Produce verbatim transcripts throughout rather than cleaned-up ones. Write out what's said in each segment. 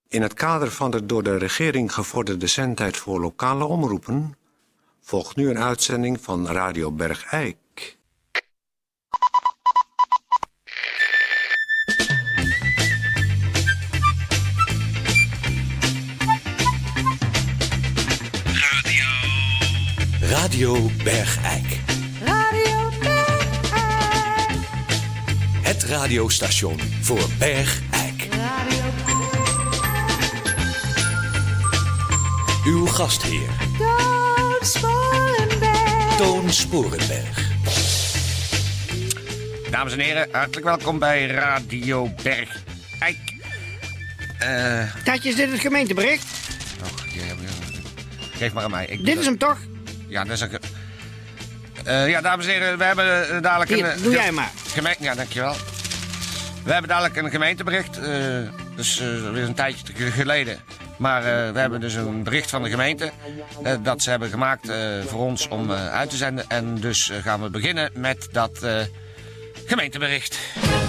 In het kader van de door de regering gevorderde zendtijd voor lokale omroepen volgt nu een uitzending van Radio Bergijk. Radio Bergijk. Radio Bergijk. Het radiostation voor Bergijk. Radio Uw gastheer. Toon Sporenberg. Toon Sporenberg. Dames en heren, hartelijk welkom bij Radio Bergijk. Uh... Tatje, is dit het gemeentebericht? Och, ja, ja, ja. Geef maar aan mij. Ik dit is hem toch? Ja, dat is een... Uh, ja, dames en heren, we hebben uh, dadelijk Hier, een... doe jij maar. Gemeente... Ja, dankjewel. We hebben dadelijk een gemeentebericht. Uh, dus uh, weer een tijdje geleden. Maar uh, we hebben dus een bericht van de gemeente. Uh, dat ze hebben gemaakt uh, voor ons om uh, uit te zenden. En dus uh, gaan we beginnen met dat uh, gemeentebericht.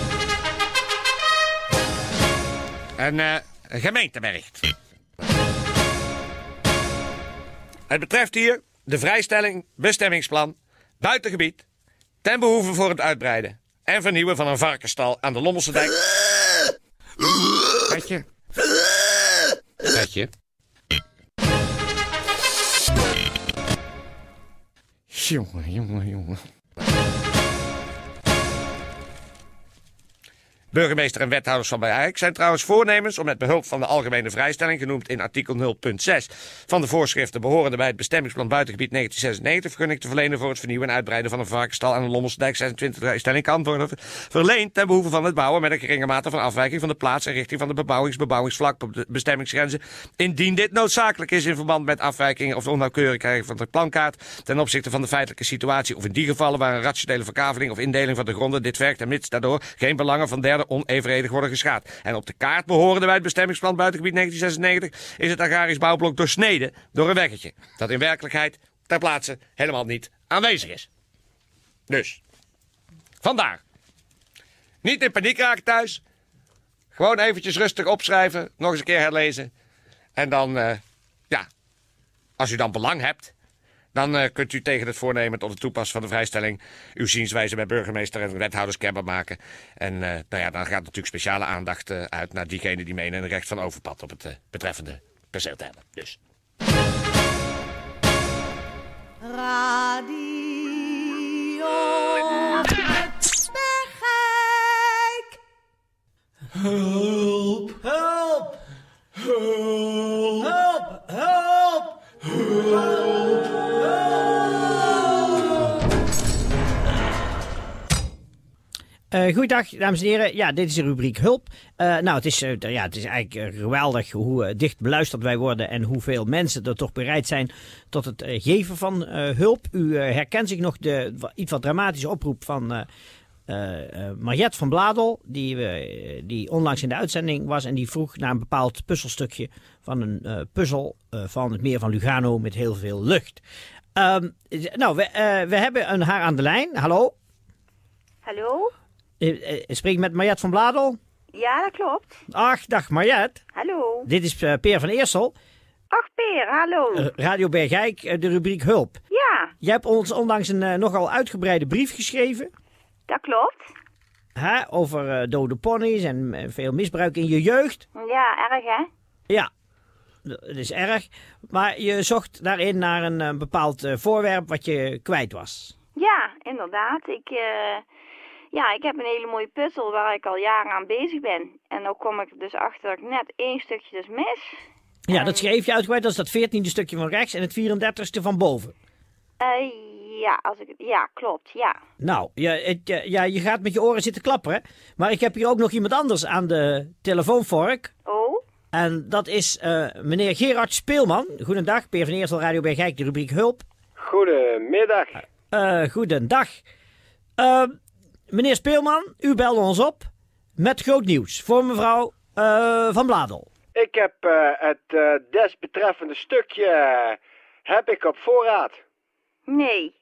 Een uh, gemeentebericht. Het betreft hier de vrijstelling, bestemmingsplan, buitengebied, ten behoeve voor het uitbreiden en vernieuwen van een varkenstal aan de Lommelse Dijk. Petje. Petje. Jongen, jongen, jongen. Burgemeester en wethouders van Bergijk zijn trouwens voornemens om met behulp van de algemene vrijstelling, genoemd in artikel nul punt zes van de voorschriften behorende bij het bestemmingsplan buitengebied negentien zesennegentig, vergunning te verlenen voor het vernieuwen en uitbreiden van een varkenstal aan de Lommelse Dijk. zesentwintig vrijstelling kan worden verleend ten behoeve van het bouwen met een geringe mate van afwijking van de plaats en richting van de bebouwings, bebouwingsvlak op de bestemmingsgrenzen, indien dit noodzakelijk is in verband met afwijkingen of onnauwkeurigheid van de plankaart ten opzichte van de feitelijke situatie, of in die gevallen waar een rationele verkaveling of indeling van de gronden dit vergt en mits daardoor geen belangen van derde onevenredig worden geschaad. En op de kaart behorende bij het bestemmingsplan buitengebied negentien zesennegentig is het agrarisch bouwblok doorsneden door een weggetje, dat in werkelijkheid ter plaatse helemaal niet aanwezig is. Dus, vandaar. Niet in paniek raken thuis. Gewoon eventjes rustig opschrijven, nog eens een keer herlezen. En dan, uh, ja, als u dan belang hebt, dan uh, kunt u tegen het voornemen tot het toepassen van de vrijstelling uw zienswijze bij burgemeester en wethouders kenbaar maken. En uh, nou ja, dan gaat natuurlijk speciale aandacht uh, uit naar diegenen die menen een recht van overpad op het uh, betreffende perceel te hebben. Dus. Radio Bergijk. Hulp! Help! Hulp! Help! Help! Hulp! Uh, goeiedag, dames en heren. Ja, dit is de rubriek Hulp. Uh, nou, het is, uh, ja, het is eigenlijk uh, geweldig hoe uh, dicht beluisterd wij worden en hoeveel mensen er toch bereid zijn tot het uh, geven van uh, hulp. U uh, herkent zich nog de iets wat dramatische oproep van uh, uh, uh, Mariette van Bladel, die, uh, die onlangs in de uitzending was en die vroeg naar een bepaald puzzelstukje van een uh, puzzel uh, van het meer van Lugano met heel veel lucht. Uh, nou, we, uh, we hebben een haar aan de lijn. Hallo? Hallo? Uh, uh, spreek ik met Mariette van Bladel? Ja, dat klopt. Ach, dag Mariette. Hallo. Dit is uh, Peer van Eersel. Ach, Peer, hallo. Uh, Radio Bergijk, uh, de rubriek Hulp. Ja. Jij hebt ons onlangs een uh, nogal uitgebreide brief geschreven. Dat klopt. Hè, over uh, dode ponies en uh, veel misbruik in je jeugd. Ja, erg hè? Ja, dat is erg. Maar je zocht daarin naar een uh, bepaald uh, voorwerp wat je kwijt was. Ja, inderdaad. Ik... Uh... Ja, ik heb een hele mooie puzzel waar ik al jaren aan bezig ben. En dan kom ik dus achter dat ik net één stukje dus mis. Ja, en... dat schreef je uitgebreid. Dat is dat veertiende stukje van rechts en het vierendertigste van boven. Uh, ja, als ik... ja, klopt, ja. Nou, ja, het, ja, je gaat met je oren zitten klapperen. Maar ik heb hier ook nog iemand anders aan de telefoonvork. Oh? En dat is uh, meneer Gerard Speelman. Goedendag, Peer van Eersel, Radio Bergijk, de rubriek Hulp. Goedemiddag. Uh, goedendag. Uh, meneer Speelman, u belde ons op met groot nieuws voor mevrouw uh, Van Bladel. Ik heb uh, het uh, desbetreffende stukje uh, heb ik op voorraad. Nee.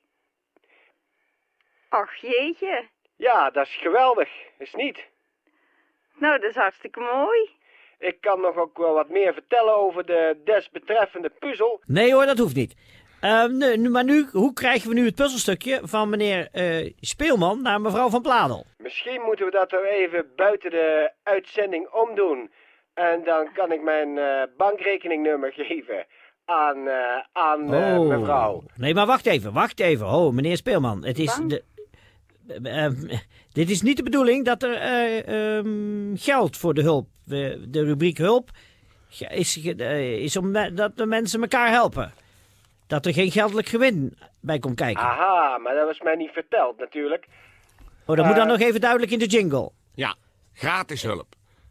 Ach jeetje. Ja, dat is geweldig. Is niet? Nou, dat is hartstikke mooi. Ik kan nog ook wel wat meer vertellen over de desbetreffende puzzel. Nee hoor, dat hoeft niet. Uh, nu, nu, maar nu, hoe krijgen we nu het puzzelstukje van meneer uh, Speelman naar mevrouw Van Pladel? Misschien moeten we dat er even buiten de uitzending omdoen. En dan kan ik mijn uh, bankrekeningnummer geven aan, uh, aan uh, oh. mevrouw. Nee, maar wacht even, wacht even. Oh, meneer Speelman, het is... De, uh, uh, dit is niet de bedoeling dat er uh, um, geld voor de hulp... De, de rubriek hulp is, uh, is om dat de mensen elkaar helpen. Dat er geen geldelijk gewin bij komt kijken. Aha, maar dat was mij niet verteld natuurlijk. Oh, dat uh, moet dan nog even duidelijk in de jingle. Ja, gratis hulp.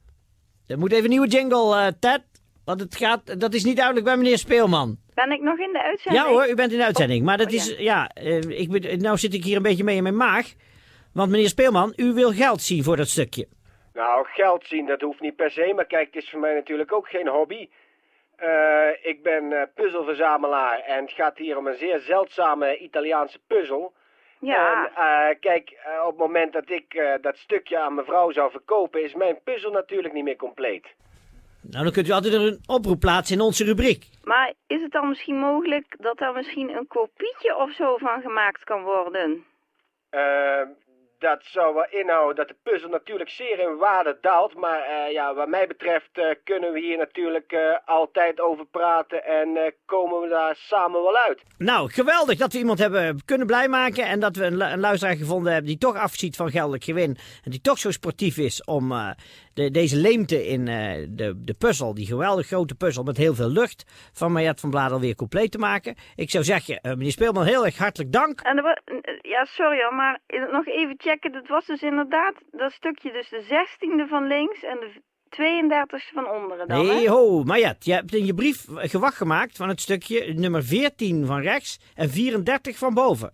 Er moet even een nieuwe jingle, uh, Ted. Want het gaat, dat is niet duidelijk bij meneer Speelman. Ben ik nog in de uitzending? Ja hoor, u bent in de uitzending. Maar dat oh, is, ja, ja, uh, ik, nou zit ik hier een beetje mee in mijn maag. Want meneer Speelman, u wil geld zien voor dat stukje. Nou, geld zien, dat hoeft niet per se. Maar kijk, het is voor mij natuurlijk ook geen hobby. Uh, ik ben uh, puzzelverzamelaar en het gaat hier om een zeer zeldzame Italiaanse puzzel. Ja. En uh, kijk, uh, op het moment dat ik uh, dat stukje aan mevrouw zou verkopen, is mijn puzzel natuurlijk niet meer compleet. Nou, dan kunt u altijd een oproep plaatsen in onze rubriek. Maar is het dan misschien mogelijk dat er misschien een kopietje of zo van gemaakt kan worden? Uh, dat zou wel inhouden dat de puzzel natuurlijk zeer in waarde daalt. Maar uh, ja, wat mij betreft uh, kunnen we hier natuurlijk uh, altijd over praten en uh, komen we daar samen wel uit. Nou, geweldig dat we iemand hebben kunnen blij maken en dat we een, een luisteraar gevonden hebben die toch afziet van geldelijk gewin. En die toch zo sportief is om uh, de, deze leemte in uh, de, de puzzel, die geweldig grote puzzel met heel veel lucht van Mariette van Bladel weer compleet te maken. Ik zou zeggen, uh, meneer Speelman, heel erg hartelijk dank. En er was, ja, sorry hoor, maar nog even checken. Dat was dus inderdaad dat stukje, dus de zestiende van links en de tweeëndertigste van onderen dan, Nee, hè? ho, Mariette, je hebt in je brief gewacht gemaakt van het stukje nummer veertien van rechts en vierendertig van boven.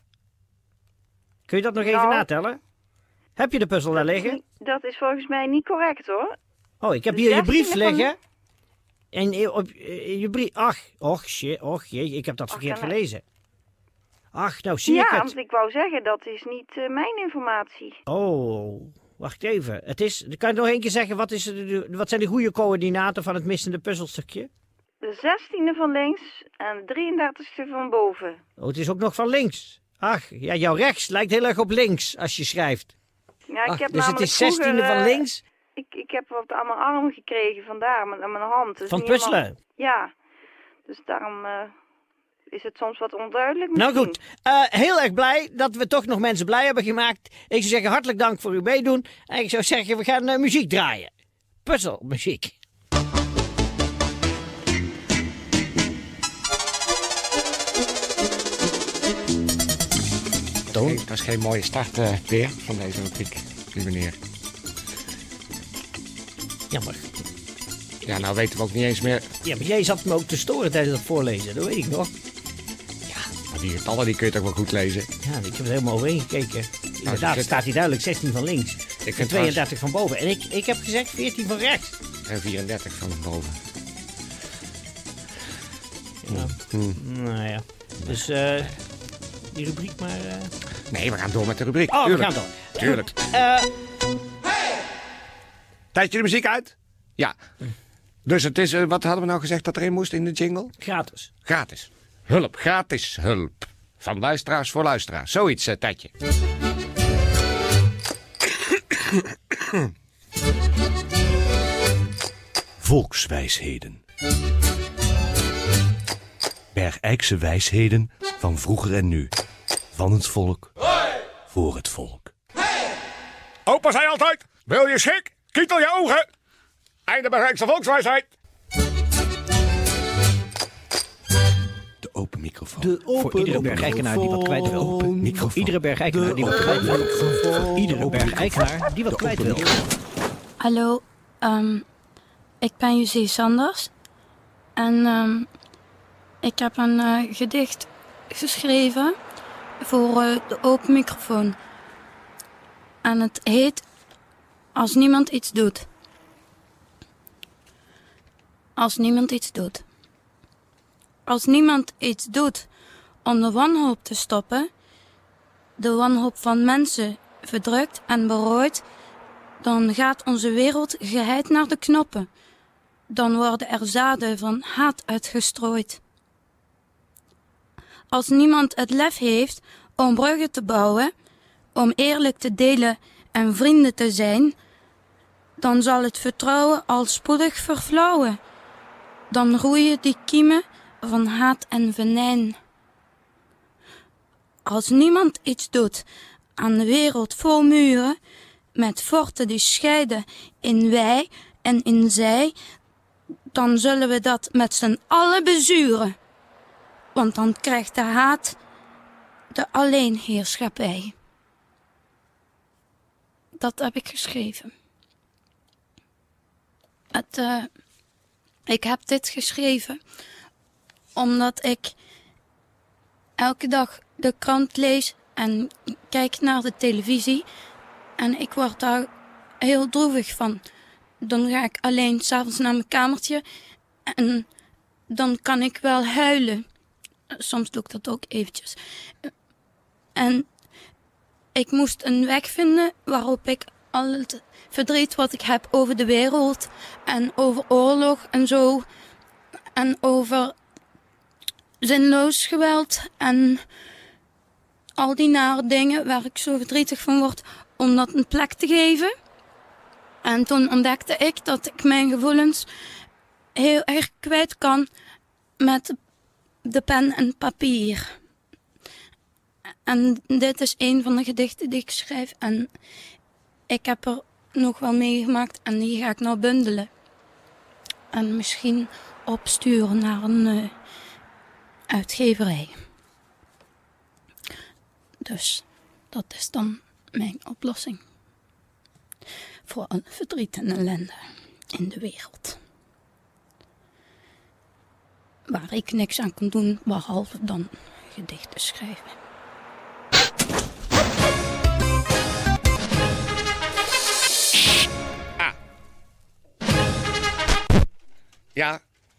Kun je dat nog even Nou, natellen? Heb je de puzzel daar liggen? Dat is volgens mij niet correct hoor. Oh, ik heb de hier je brief zestiende van- liggen. En op in je brief... Ach, och, shit, och, jee, ik heb dat Ach, verkeerd kan hij- gelezen. Ach, nou zie Ja, ik het. want ik wou zeggen, dat is niet uh, mijn informatie. Oh, wacht even. Het is, kan je nog één keer zeggen, wat, is de, wat zijn de goede coördinaten van het missende puzzelstukje? De zestiende van links en de drieëndertigste van boven. Oh, het is ook nog van links. Ach, ja, jouw rechts lijkt heel erg op links als je schrijft. Ja, ik Ach, heb dus het namelijk is zestiende vroeger, van uh, links Ik, ik heb wat aan mijn arm gekregen vandaar, met, aan mijn hand. Dus van niet puzzelen. helemaal- Ja, dus daarom uh, is het soms wat onduidelijk Nou misschien. goed, uh, heel erg blij dat we toch nog mensen blij hebben gemaakt. Ik zou zeggen, hartelijk dank voor uw meedoen. En ik zou zeggen, we gaan uh, muziek draaien. Puzzelmuziek. Nee, dat is geen mooie start uh, weer van deze rubriek, lieve meneer. Jammer. Ja, nou weten we ook niet eens meer. Ja, maar jij zat me ook te storen tijdens het voorlezen, dat weet ik nog. Maar die getallen die kun je toch wel goed lezen. Ja, ik heb er helemaal overheen gekeken. Inderdaad, zit- staat hier duidelijk zestien van links. Ik En vind tweeëndertig van boven. En ik, ik heb gezegd veertien van rechts. trouwens- En vierendertig van boven. Nou ja, dus uh, die rubriek maar... Uh... Nee, we gaan door met de rubriek. Oh, Tuurlijk. we gaan door. Tuurlijk. Uh, Tijdje de muziek uit? Ja. Dus het is, uh, wat hadden we nou gezegd dat erin moest in de jingle? gratis. Gratis. Hulp, gratis hulp. Van luisteraars voor luisteraars. Zoiets, uh, Tijdje. Volkswijsheden. Bergijkse wijsheden van vroeger en nu. Van het volk, voor het volk. Opa zei altijd, wil je schik? Kietel je ogen. Einde Bergijkse volkswijsheid. De open microfoon. De open Voor iedere bergijkenaar die wat kwijt wil. microfoon. Voor iedere bergijkenaar die wat kwijt wil. Voor iedere bergijkenaar die wat kwijt wil. Hallo, um, ik ben José Sanders en um, ik heb een uh, gedicht geschreven voor uh, de open microfoon. En het heet Als niemand iets doet. Als niemand iets doet. Als niemand iets doet om de wanhoop te stoppen, de wanhoop van mensen verdrukt en berooid, dan gaat onze wereld geheid naar de knoppen. dan worden er zaden van haat uitgestrooid. Als niemand het lef heeft om bruggen te bouwen, om eerlijk te delen en vrienden te zijn, dan zal het vertrouwen al spoedig verflauwen. Dan groeien die kiemen van haat en venijn. Als niemand iets doet aan de wereld vol muren, met forten die scheiden in wij en in zij, dan zullen we dat met z'n allen bezuren. Want dan krijgt de haat de alleenheerschappij. Dat heb ik geschreven. Het, uh, ik heb dit geschreven omdat ik elke dag de krant lees en kijk naar de televisie en ik word daar heel droevig van. Dan ga ik alleen 's avonds naar mijn kamertje en dan kan ik wel huilen. Soms doe ik dat ook eventjes. En ik moest een weg vinden waarop ik al het verdriet wat ik heb over de wereld en over oorlog en zo en over zinloos geweld en al die nare dingen waar ik zo verdrietig van word, om dat een plek te geven. En toen ontdekte ik dat ik mijn gevoelens heel erg kwijt kan met de pen en papier. En dit is een van de gedichten die ik schrijf en ik heb er nog wel meegemaakt en die ga ik nou bundelen. En misschien opsturen naar een uh, uitgeverij. Dus dat is dan mijn oplossing. Voor alle verdriet en ellende in de wereld. Waar ik niks aan kan doen, behalve dan gedichten schrijven. Ah. Ja.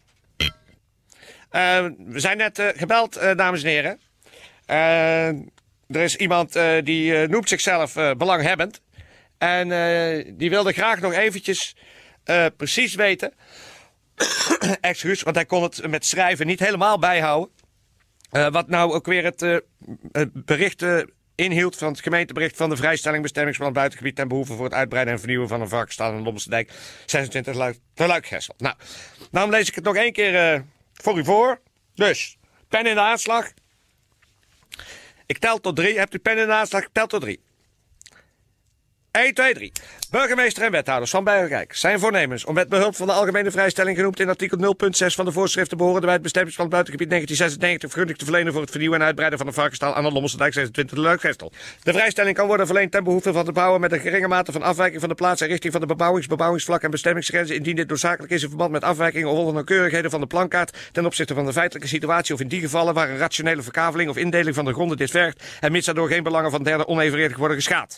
Uh, we zijn net uh, gebeld, uh, dames en heren. Uh, er is iemand uh, die uh, noemt zichzelf uh, belanghebbend. En uh, die wilde graag nog eventjes uh, precies weten. Excuus, want hij kon het met schrijven niet helemaal bijhouden. Uh, wat nou ook weer het uh, bericht uh, inhield van het gemeentebericht van de vrijstelling bestemmingsplan buitengebied ten behoeve voor het uitbreiden en vernieuwen van een varkenstal in de Lommelsdijk zesentwintig Luik, te Luik-Gessel. Nou, dan lees ik het nog één keer uh, voor u voor. Dus, pen in de aanslag. Ik tel tot drie. Hebt u pen in de aanslag? Ik tel tot drie. één, twee, drie. Burgemeester en wethouders van Bergrijk zijn voornemens om met behulp van de algemene vrijstelling genoemd in artikel nul punt zes van de voorschriften behorende bij het bestemmingsplan buitengebied negentien zesennegentig vergunning te verlenen voor het vernieuwen en uitbreiden van een varkenstal aan de Lommelsdijk zesentwintig Luik-Gessel. De vrijstelling kan worden verleend ten behoeve van de bouwen met een geringe mate van afwijking van de plaats en richting van de bebouwings, bebouwingsvlak en bestemmingsgrenzen indien dit noodzakelijk is in verband met afwijkingen of onnauwkeurigheden van de plankaart ten opzichte van de feitelijke situatie of in die gevallen waar een rationele verkaveling of indeling van de gronden dit vergt en mits daardoor geen belangen van derden onevenredig worden geschaad.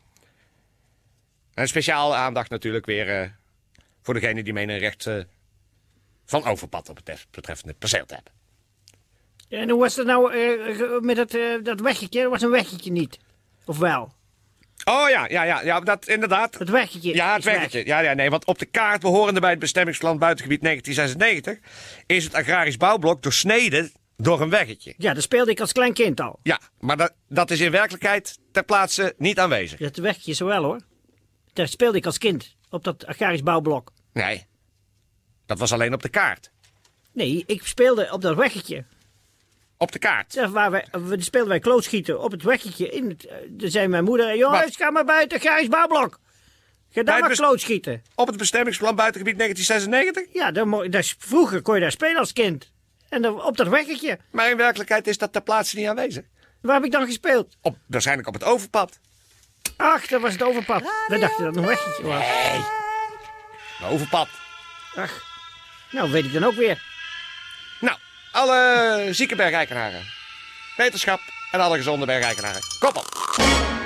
En speciaal aandacht natuurlijk weer uh, voor degene die menen recht uh, van overpad op het betreffende perceel te hebben. En hoe was het nou uh, met dat, uh, dat weggetje? Er was een weggetje niet. Of wel? Oh ja, ja, ja, ja, dat inderdaad. Het weggetje. Ja, het weggetje. Weg. Ja, ja, nee, want op de kaart behorende bij het bestemmingsplan buitengebied negentien zesennegentig is het agrarisch bouwblok doorsneden door een weggetje. Ja, dat speelde ik als klein kind al. Ja, maar dat, dat is in werkelijkheid ter plaatse niet aanwezig. Dat weggetje is er wel hoor. Daar speelde ik als kind, op dat agrarisch bouwblok. Nee, dat was alleen op de kaart. Nee, ik speelde op dat weggetje. Op de kaart? Daar waar wij, we speelden wij klootschieten op het weggetje. In het, uh, zei mijn moeder, jongens, ga maar buiten het agrarisch bouwblok. Ga daar maar best... klootschieten. Op het bestemmingsplan buitengebied negentien zesennegentig? Ja, daar, daar, vroeger kon je daar spelen als kind. En dan, op dat weggetje. Maar in werkelijkheid is dat ter plaatse niet aanwezig. Waar heb ik dan gespeeld? Op, waarschijnlijk op het overpad. Ach, dat was het overpad. We dachten dat het een weggetje was. Nee. Een overpad. Ach, nou weet ik dan ook weer. Nou, alle zieke bergrijkenaren. Wetenschap en alle gezonde bergrijkenaren. Kop op.